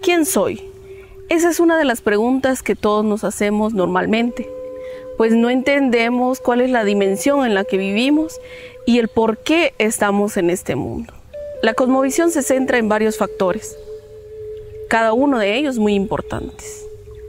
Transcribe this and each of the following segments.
¿Quién soy? Esa es una de las preguntas que todos nos hacemos normalmente, pues no entendemos cuál es la dimensión en la que vivimos y el por qué estamos en este mundo. La cosmovisión se centra en varios factores, cada uno de ellos muy importantes.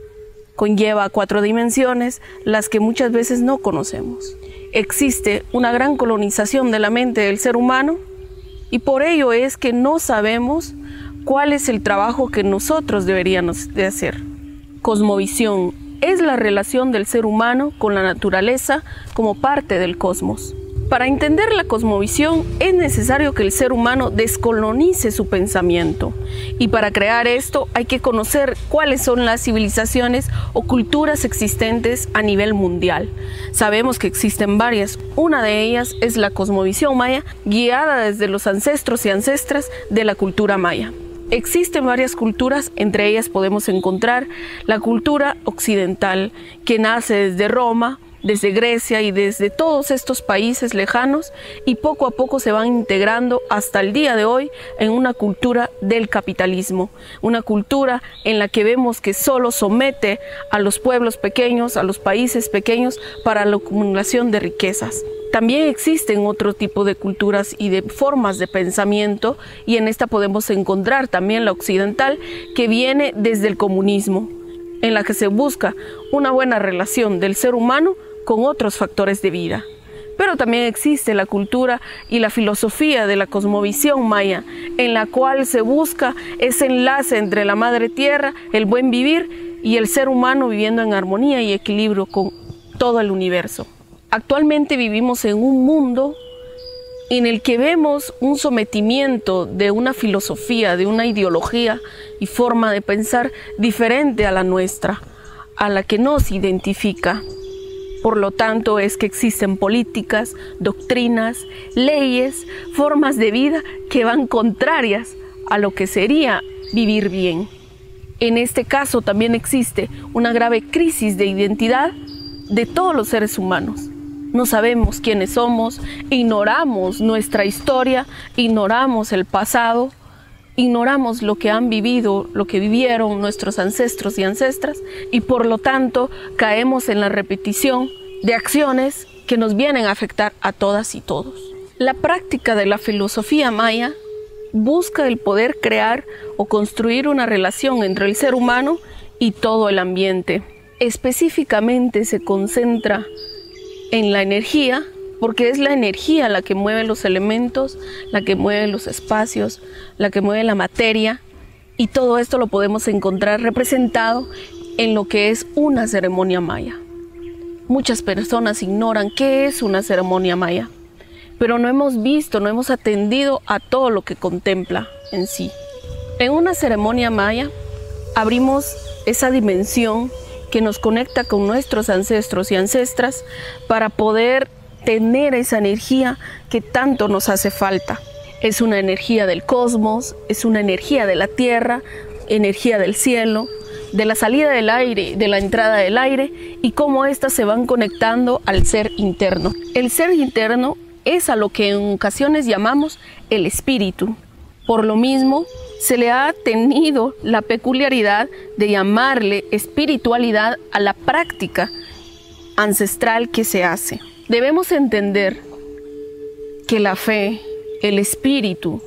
Conlleva 4 dimensiones, las que muchas veces no conocemos. Existe una gran colonización de la mente del ser humano y por ello es que no sabemos cuál es el trabajo que nosotros deberíamos de hacer. Cosmovisión es la relación del ser humano con la naturaleza como parte del cosmos. Para entender la cosmovisión es necesario que el ser humano descolonice su pensamiento y para crear esto hay que conocer cuáles son las civilizaciones o culturas existentes a nivel mundial. Sabemos que existen varias, una de ellas es la cosmovisión maya guiada desde los ancestros y ancestras de la cultura maya. Existen varias culturas, entre ellas podemos encontrar la cultura occidental que nace desde Roma, desde Grecia y desde todos estos países lejanos y poco a poco se van integrando hasta el día de hoy en una cultura del capitalismo, una cultura en la que vemos que solo somete a los pueblos pequeños, a los países pequeños para la acumulación de riquezas. También existen otro tipo de culturas y de formas de pensamiento y en esta podemos encontrar también la occidental que viene desde el comunismo, en la que se busca una buena relación del ser humano con otros factores de vida. Pero también existe la cultura y la filosofía de la cosmovisión maya, en la cual se busca ese enlace entre la madre tierra, el buen vivir y el ser humano viviendo en armonía y equilibrio con todo el universo. Actualmente vivimos en un mundo en el que vemos un sometimiento de una filosofía, de una ideología y forma de pensar diferente a la nuestra, a la que nos identifica. Por lo tanto, es que existen políticas, doctrinas, leyes, formas de vida que van contrarias a lo que sería vivir bien. En este caso también existe una grave crisis de identidad de todos los seres humanos. No sabemos quiénes somos, ignoramos nuestra historia, ignoramos el pasado, ignoramos lo que han vivido, lo que vivieron nuestros ancestros y ancestras y por lo tanto caemos en la repetición de acciones que nos vienen a afectar a todas y todos. La práctica de la filosofía maya busca el poder crear o construir una relación entre el ser humano y todo el ambiente. Específicamente se concentra en la energía, porque es la energía la que mueve los elementos, la que mueve los espacios, la que mueve la materia, y todo esto lo podemos encontrar representado en lo que es una ceremonia maya. Muchas personas ignoran qué es una ceremonia maya, pero no hemos visto, no hemos atendido a todo lo que contempla en sí. En una ceremonia maya abrimos esa dimensión que nos conecta con nuestros ancestros y ancestras para poder tener esa energía que tanto nos hace falta. Es una energía del cosmos, es una energía de la tierra, energía del cielo, de la salida del aire, de la entrada del aire y cómo éstas se van conectando al ser interno. El ser interno es a lo que en ocasiones llamamos el espíritu. Por lo mismo, se le ha tenido la peculiaridad de llamarle espiritualidad a la práctica ancestral que se hace. Debemos entender que la fe, el espíritu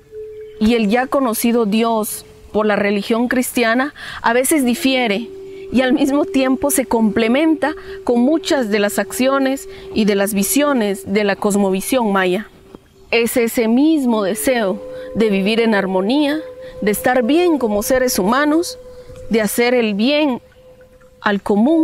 y el ya conocido Dios por la religión cristiana a veces difiere y al mismo tiempo se complementa con muchas de las acciones y de las visiones de la cosmovisión maya. Es ese mismo deseo de vivir en armonía, de estar bien como seres humanos, de hacer el bien al común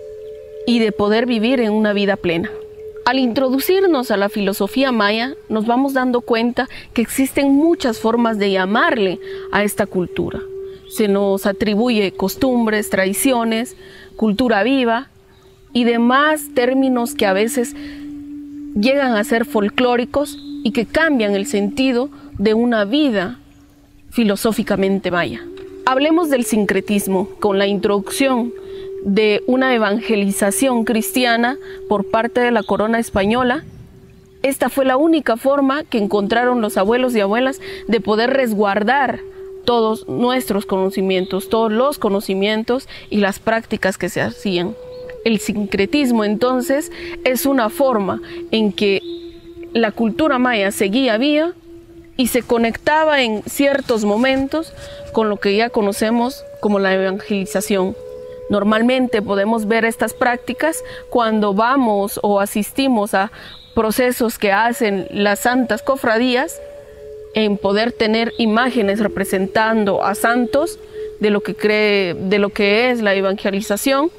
y de poder vivir en una vida plena. Al introducirnos a la filosofía maya, nos vamos dando cuenta que existen muchas formas de llamarle a esta cultura. Se nos atribuye costumbres, tradiciones, cultura viva y demás términos que a veces llegan a ser folclóricos y que cambian el sentido de una vida filosóficamente maya. Hablemos del sincretismo con la introducción de una evangelización cristiana por parte de la corona española. Esta fue la única forma que encontraron los abuelos y abuelas de poder resguardar todos nuestros conocimientos, todos los conocimientos y las prácticas que se hacían. El sincretismo entonces es una forma en que la cultura maya seguía viva y se conectaba en ciertos momentos con lo que ya conocemos como la evangelización. Normalmente podemos ver estas prácticas cuando vamos o asistimos a procesos que hacen las santas cofradías, en poder tener imágenes representando a santos de lo que es la evangelización.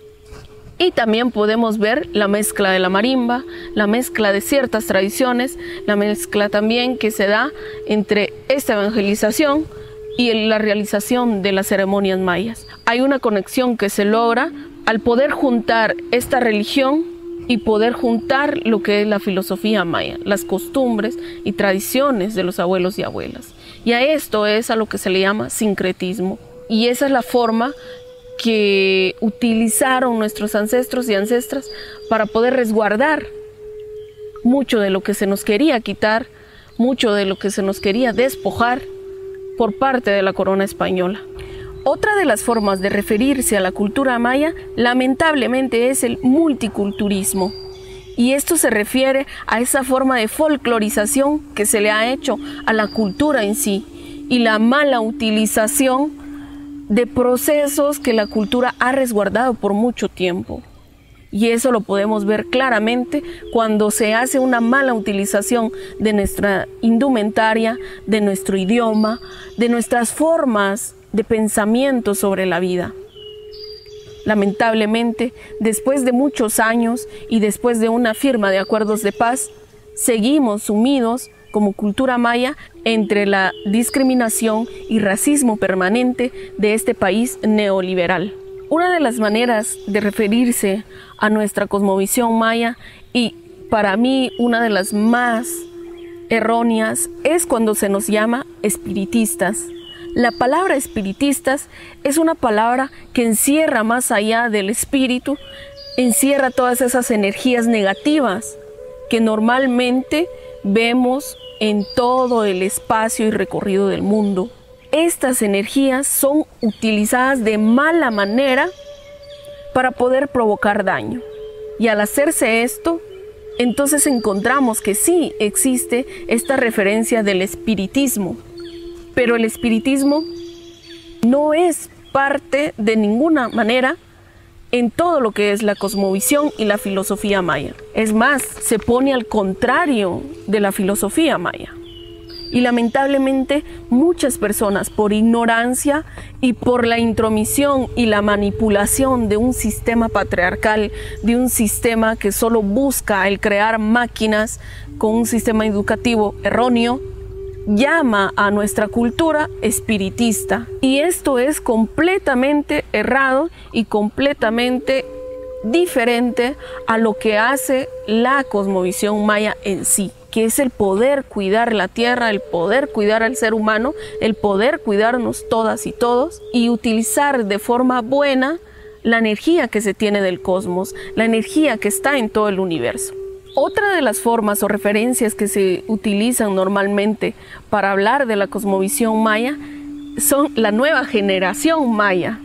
Y también podemos ver la mezcla de la marimba, la mezcla de ciertas tradiciones, la mezcla también que se da entre esta evangelización y la realización de las ceremonias mayas. Hay una conexión que se logra al poder juntar esta religión y poder juntar lo que es la filosofía maya, las costumbres y tradiciones de los abuelos y abuelas. Y a esto es a lo que se le llama sincretismo. Y esa es la forma que utilizaron nuestros ancestros y ancestras para poder resguardar mucho de lo que se nos quería quitar, mucho de lo que se nos quería despojar por parte de la corona española. Otra de las formas de referirse a la cultura maya, lamentablemente, es el multiculturismo. Y esto se refiere a esa forma de folclorización que se le ha hecho a la cultura en sí y la mala utilización de procesos que la cultura ha resguardado por mucho tiempo. Y eso lo podemos ver claramente cuando se hace una mala utilización de nuestra indumentaria, de nuestro idioma, de nuestras formas de pensamiento sobre la vida. Lamentablemente, después de muchos años y después de una firma de acuerdos de paz, seguimos sumidos como cultura maya entre la discriminación y racismo permanente de este país neoliberal. Una de las maneras de referirse a nuestra cosmovisión maya, y para mí una de las más erróneas, es cuando se nos llama espiritistas. La palabra espiritistas es una palabra que encierra más allá del espíritu, encierra todas esas energías negativas que normalmente vemos en todo el espacio y recorrido del mundo. Estas energías son utilizadas de mala manera para poder provocar daño. Y al hacerse esto, entonces encontramos que sí existe esta referencia del espiritismo. Pero el espiritismo no es parte de ninguna manera en todo lo que es la cosmovisión y la filosofía maya. Es más, se pone al contrario de la filosofía maya. Y lamentablemente muchas personas, por ignorancia y por la intromisión y la manipulación de un sistema patriarcal, de un sistema que solo busca el crear máquinas con un sistema educativo erróneo, llama a nuestra cultura espiritista. Y esto es completamente errado y completamente diferente a lo que hace la cosmovisión maya en sí, que es el poder cuidar la tierra, el poder cuidar al ser humano, el poder cuidarnos todas y todos y utilizar de forma buena la energía que se tiene del cosmos, la energía que está en todo el universo. Otra de las formas o referencias que se utilizan normalmente para hablar de la cosmovisión maya son la nueva generación maya.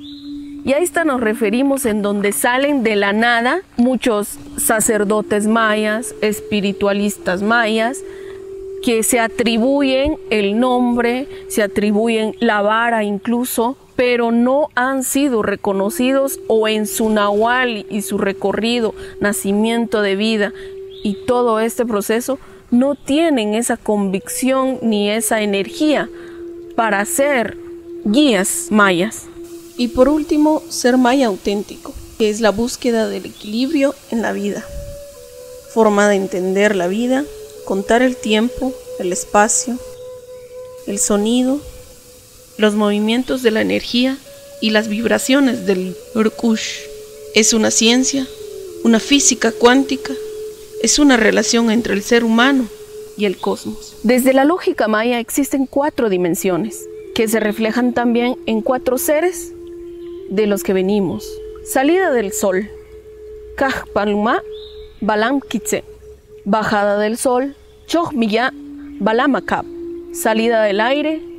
Y a esta nos referimos en donde salen de la nada muchos sacerdotes mayas, espiritualistas mayas, que se atribuyen el nombre, se atribuyen la vara incluso, pero no han sido reconocidos o en su nahual y su recorrido, nacimiento de vida y todo este proceso, no tienen esa convicción ni esa energía para ser guías mayas. Y por último, ser maya auténtico, que es la búsqueda del equilibrio en la vida. Forma de entender la vida, contar el tiempo, el espacio, el sonido, los movimientos de la energía y las vibraciones del Urkush. Es una ciencia, una física cuántica, es una relación entre el ser humano y el cosmos. Desde la lógica maya existen 4 dimensiones, que se reflejan también en 4 seres de los que venimos. Salida del sol, Kajpaluma, Balam Kitse. Bajada del sol, Chojmiya, Balamakab. Salida del aire,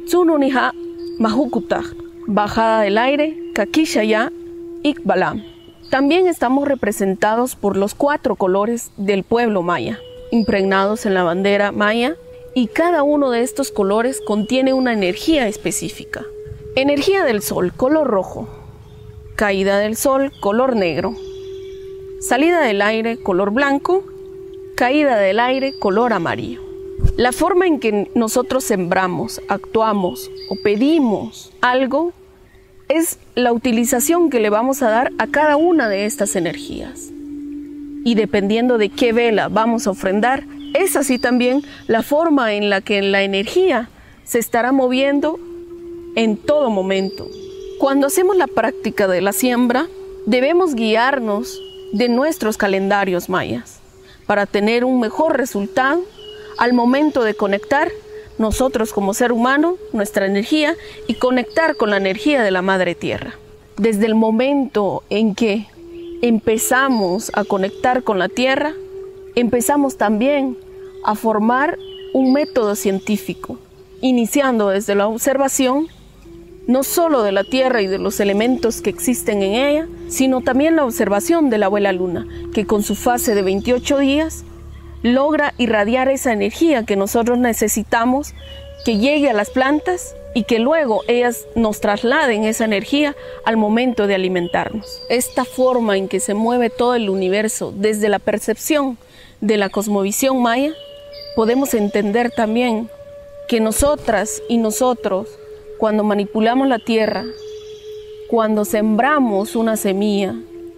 Tsununiha Mahukutaj, bajada del aire, Kakishaya, Ikbalam. También estamos representados por los 4 colores del pueblo maya, impregnados en la bandera maya, y cada uno de estos colores contiene una energía específica. Energía del sol, color rojo. Caída del sol, color negro. Salida del aire, color blanco. Caída del aire, color amarillo. La forma en que nosotros sembramos, actuamos o pedimos algo es la utilización que le vamos a dar a cada una de estas energías. Y dependiendo de qué vela vamos a ofrendar, es así también la forma en la que la energía se estará moviendo en todo momento. Cuando hacemos la práctica de la siembra, debemos guiarnos de nuestros calendarios mayas para tener un mejor resultado al momento de conectar nosotros como ser humano, nuestra energía, y conectar con la energía de la Madre Tierra. Desde el momento en que empezamos a conectar con la Tierra, empezamos también a formar un método científico, iniciando desde la observación, no solo de la Tierra y de los elementos que existen en ella, sino también la observación de la abuela Luna, que con su fase de 28 días, logra irradiar esa energía que nosotros necesitamos, que llegue a las plantas y que luego ellas nos trasladen esa energía al momento de alimentarnos. Esta forma en que se mueve todo el universo desde la percepción de la cosmovisión maya, podemos entender también que nosotras y nosotros, cuando manipulamos la tierra, cuando sembramos una semilla,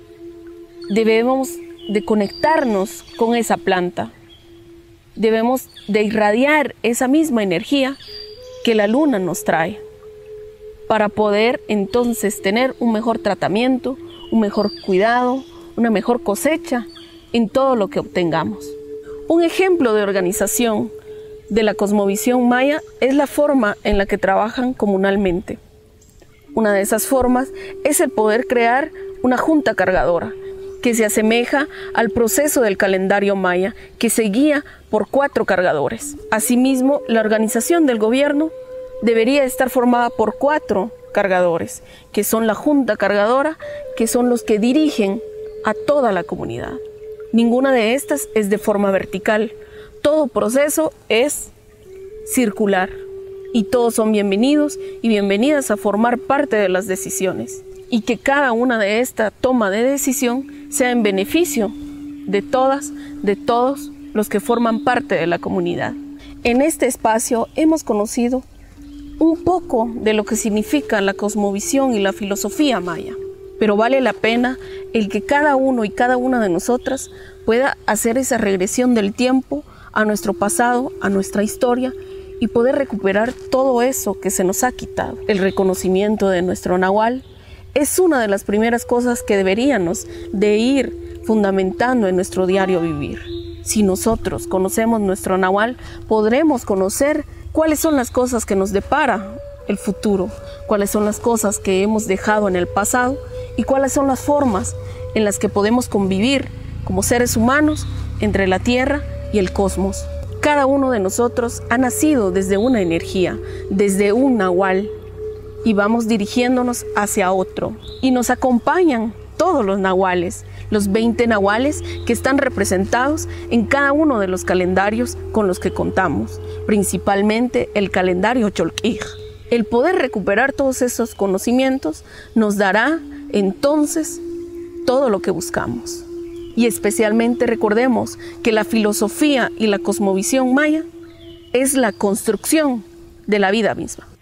debemos de conectarnos con esa planta. Debemos de irradiar esa misma energía que la luna nos trae para poder entonces tener un mejor tratamiento, un mejor cuidado, una mejor cosecha en todo lo que obtengamos. Un ejemplo de organización de la cosmovisión maya es la forma en la que trabajan comunalmente. Una de esas formas es el poder crear una junta cargadora, que se asemeja al proceso del calendario maya, que se guía por 4 cargadores. Asimismo, la organización del gobierno debería estar formada por 4 cargadores, que son la junta cargadora, que son los que dirigen a toda la comunidad. Ninguna de estas es de forma vertical. Todo proceso es circular y todos son bienvenidos y bienvenidas a formar parte de las decisiones, y que cada una de esta toma de decisión sea en beneficio de todas, de todos los que forman parte de la comunidad. En este espacio hemos conocido un poco de lo que significa la cosmovisión y la filosofía maya, pero vale la pena el que cada uno y cada una de nosotras pueda hacer esa regresión del tiempo a nuestro pasado, a nuestra historia, y poder recuperar todo eso que se nos ha quitado. El reconocimiento de nuestro nahual es una de las primeras cosas que deberíamos de ir fundamentando en nuestro diario vivir. Si nosotros conocemos nuestro nahual, podremos conocer cuáles son las cosas que nos depara el futuro, cuáles son las cosas que hemos dejado en el pasado y cuáles son las formas en las que podemos convivir como seres humanos entre la tierra y el cosmos. Cada uno de nosotros ha nacido desde una energía, desde un nahual, y vamos dirigiéndonos hacia otro. Y nos acompañan todos los nahuales, los 20 nahuales que están representados en cada uno de los calendarios con los que contamos, principalmente el calendario Cholquij. El poder recuperar todos esos conocimientos nos dará entonces todo lo que buscamos. Y especialmente recordemos que la filosofía y la cosmovisión maya es la construcción de la vida misma.